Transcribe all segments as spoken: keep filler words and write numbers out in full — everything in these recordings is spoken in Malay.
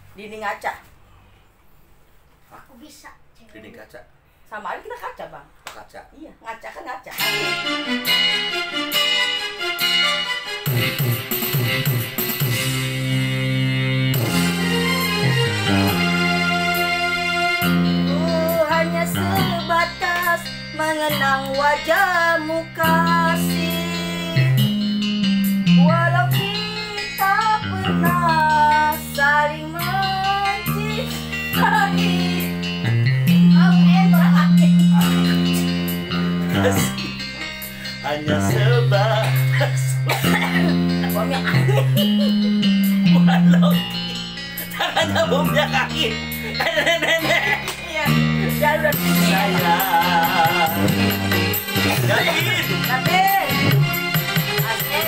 Dinding kaca. Aku bisa. Dinding kaca. Sama aja kita kaca, Bang. Kaca. Iya, ngaca kan ngaca. Ku hanya sebatas mengenang wajahmu kasih, walau kita pernah saling mencintai. Hanya sebatas walau tangannya bomnya kaki nenek-nenek Sayang Yakin Yakin Asik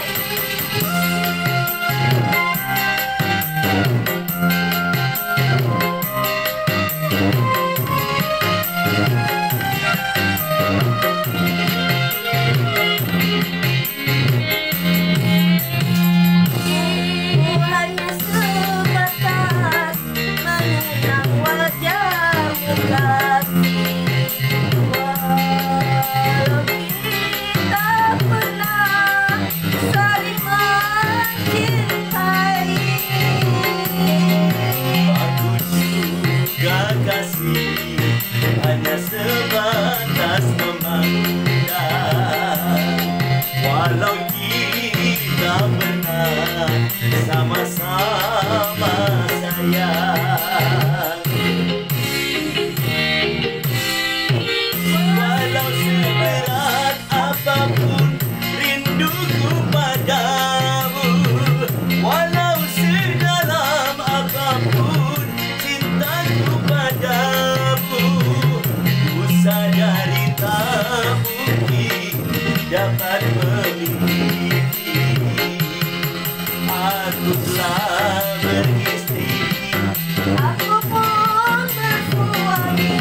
hanya sebatas memandang, walau kita pernah sama-sama sayang. Walau seberat apapun rinduku padamu, walau sedalam apapun cintaku padamu, sadari tak mungkin dapat memiliki. Aku telah beristri, aku pun bersuami,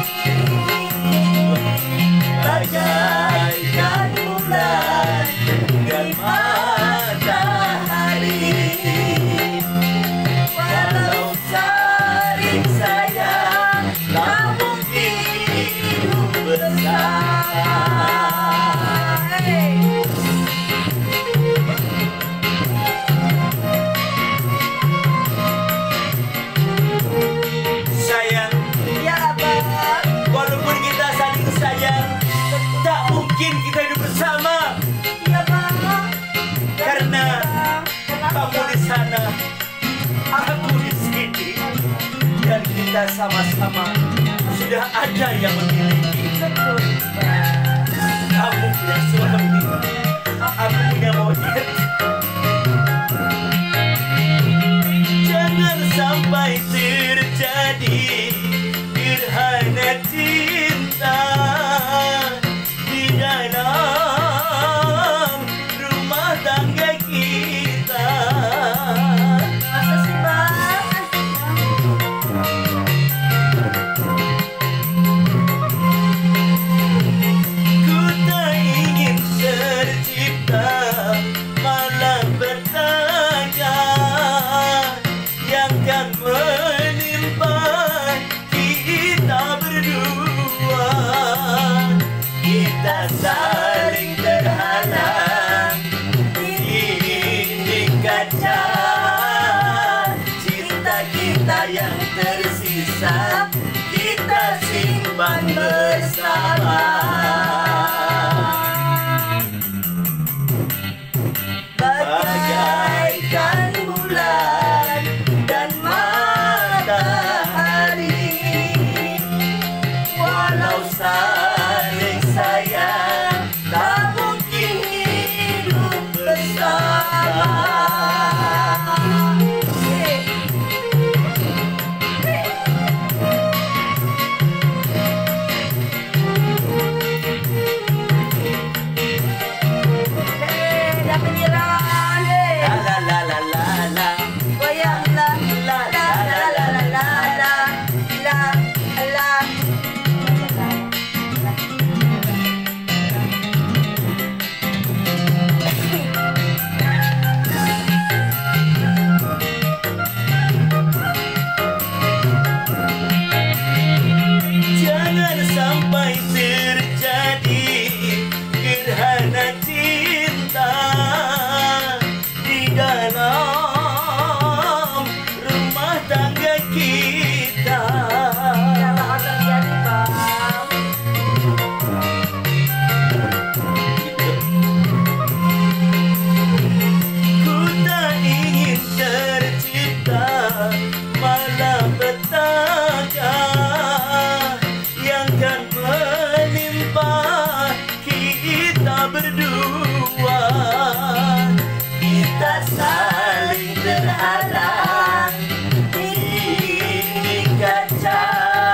bagaikan bulan dan matahari. Walau saling sayang tak mungkin bersama. Sayang, ya abang. walaupun kita saling sayang, tak mungkin kita hidup bersama. Ya bang. Karena Kenapa, kamu di sana, aku di sini, dan kita sama-sama sudah ada yang memiliki. betul, Bang. Kamu punya suami, aku punya monyet. Jangan sampai terjadi gerhana cinta di dalam rumah tangga kita. Masa sih, Bang? Ku tak ingin tercipta malah bertanya yang kan menimpa kita berdua. Kita saling terhalang di dinding kaca. Cinta kita yang tersisa kita simpan bersama. Bagaikan bulan dan matahari, walau saling sayang tak mungkin hidup bersama. La la la la la. halang di kaca.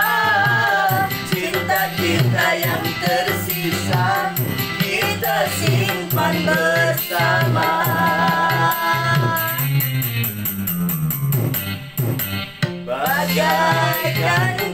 Cinta kita yang tersisa kita simpan bersama. Bagaikan